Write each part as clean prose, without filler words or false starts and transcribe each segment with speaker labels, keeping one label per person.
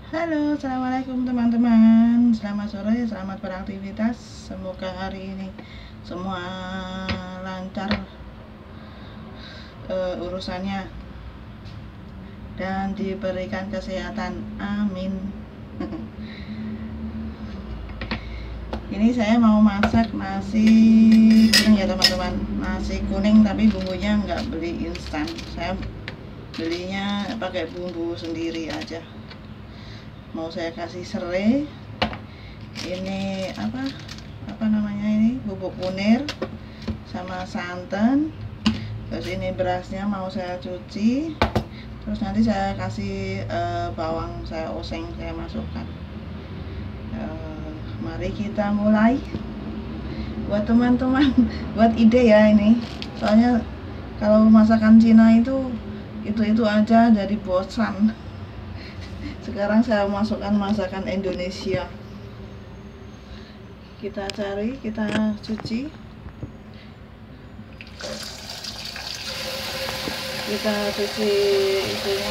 Speaker 1: Halo, assalamualaikum teman-teman. Selamat sore, selamat beraktivitas. Semoga hari ini semua lancar urusannya dan diberikan kesehatan. Amin. Ini saya mau masak nasi kuning ya teman-teman. Nasi kuning tapi bumbunya nggak beli instan. Saya belinya pakai bumbu sendiri aja. Mau saya kasih serai, ini apa namanya, ini bubuk kunir sama santan, terus ini berasnya mau saya cuci, terus nanti saya kasih bawang, saya oseng, saya masukkan. Mari kita mulai. Buat teman-teman buat ide ya ini, soalnya kalau masakan Cina itu aja jadi bosan. Sekarang saya masukkan masakan Indonesia. Kita cari, kita cuci, kita cuci itunya.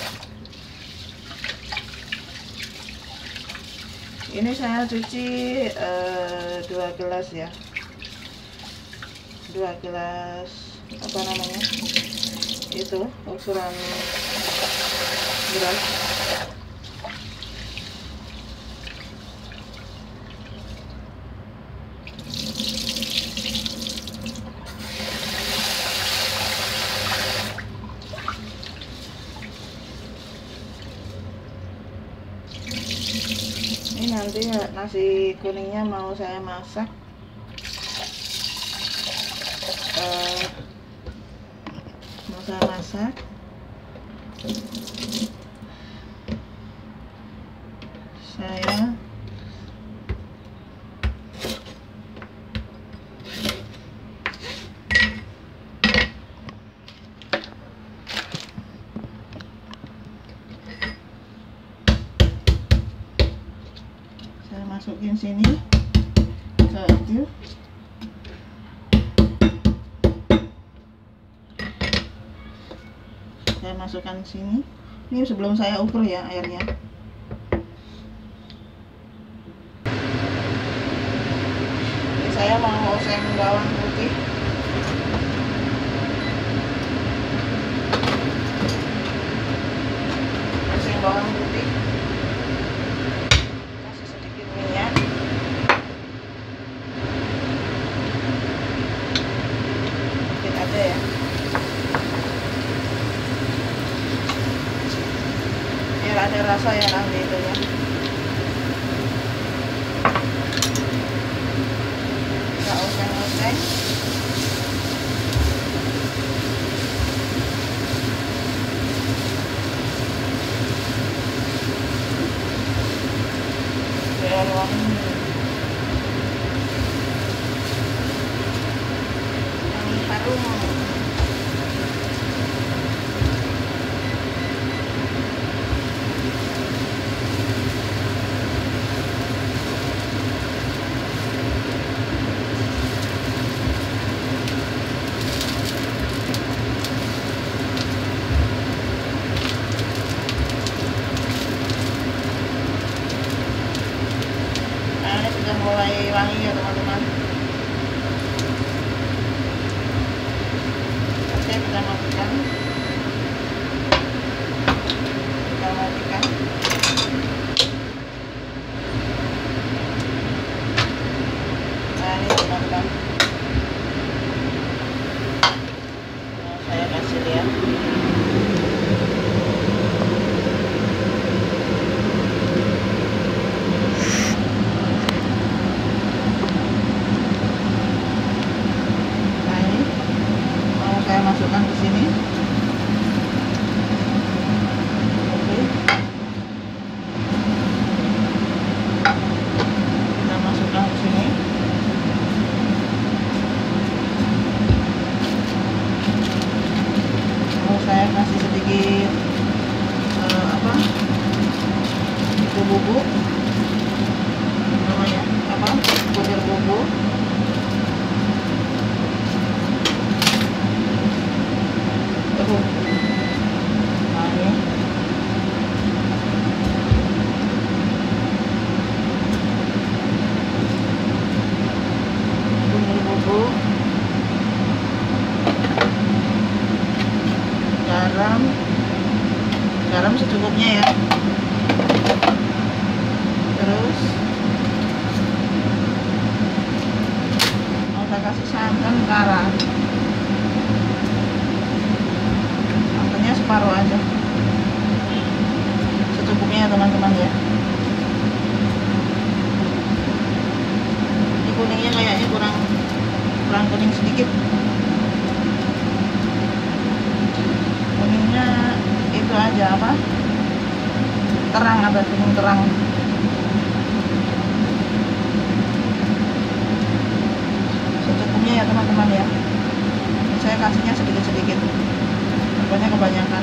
Speaker 1: Ini saya cuci 2 gelas ya, 2 gelas apa namanya itu ukuran beras. Ini nanti nasi kuningnya mau saya masak. Mau saya masak. Saya masukin sini ke itu. Saya masukkan sini. Ini sebelum saya ukur ya airnya. Ini saya mau oseng bawang putih. Oseng bawang putih. Ada rasa ya nanti itu ya. Kita oseng-oseng. Biar wangi. Wangi harum. Mulai wangi ya teman-teman. Oke, kita matikan. Nah ini teman-teman, saya kasih lihat. garam secukupnya ya. Terus mau saya kasih santan karam, santannya separuh aja, secukupnya ya teman-teman ya. Ini kuningnya kayaknya kurang kuning sedikit. Kuningnya itu aja apa, terang, ada kuning terang. Secukupnya ya teman-teman ya. Saya kasihnya sedikit-sedikit, pokoknya kebanyakan.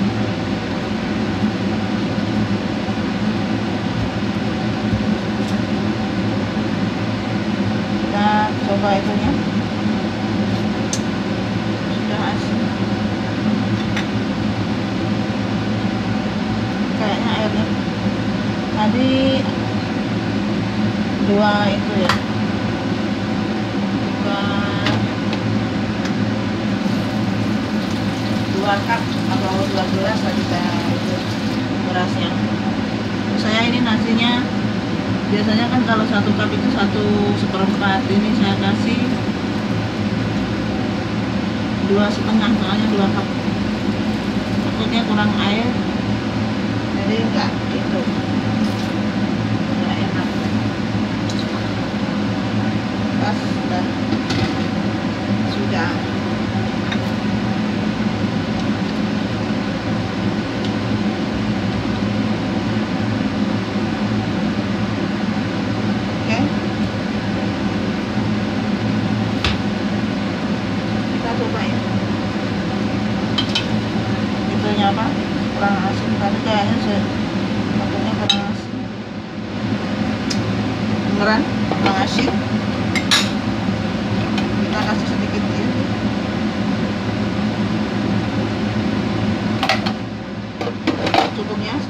Speaker 1: Kita coba itunya, sudah asin kayaknya airnya. Tadi 2 itu ya, 2 cup atau 2 gelas tadi saya itu berasnya. Saya ini nasinya biasanya kan kalau 1 cup itu 1/4, ini saya kasih 2,5, soalnya 2 cup, takutnya kurang air, jadi enggak itu enggak enak. Pas dan sudah. Coba ya, itunya apa, kurang asin tadi kayaknya, takutnya kurang asin, beneran kurang asin. Kita kasih sedikit ya, secukupnya.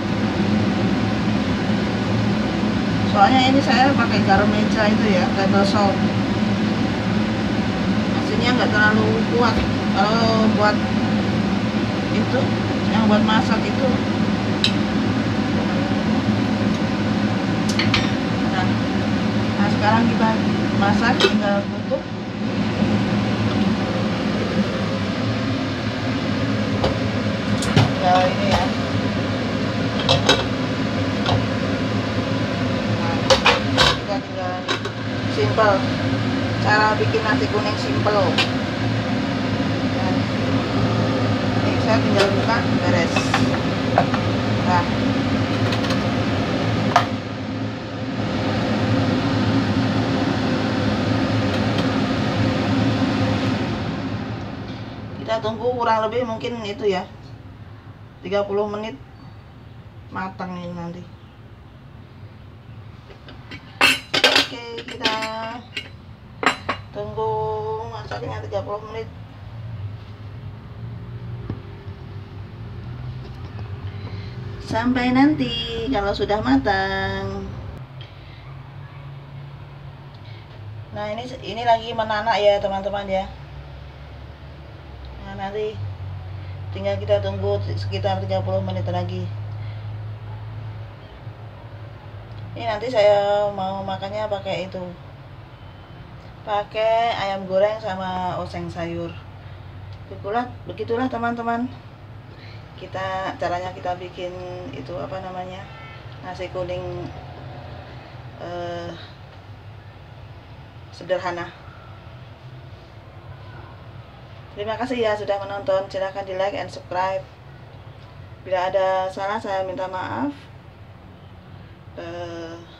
Speaker 1: Soalnya ini saya pakai garam meja itu ya, table salt. Nggak terlalu kuat. Kalau buat itu, yang buat masak itu, nah sekarang kita masak, tinggal tutup. Tinggal ini ya, nah, kita tinggal simple. Cara bikin nasi kuning simple. Ini saya tinggal buka, beres. Nah, kita tunggu kurang lebih mungkin itu ya 30 menit matang ini nanti. Oke, kita tunggu masaknya 30 menit. Sampai nanti kalau sudah matang. Nah, ini lagi menanak ya teman-teman ya. Nah, nanti tinggal kita tunggu sekitar 30 menit lagi. Ini nanti saya mau makannya pakai itu, pakai ayam goreng sama oseng sayur. Begitulah teman-teman, caranya kita bikin itu apa namanya, nasi kuning sederhana. Terima kasih ya sudah menonton, silahkan di like and subscribe. Bila ada salah saya minta maaf.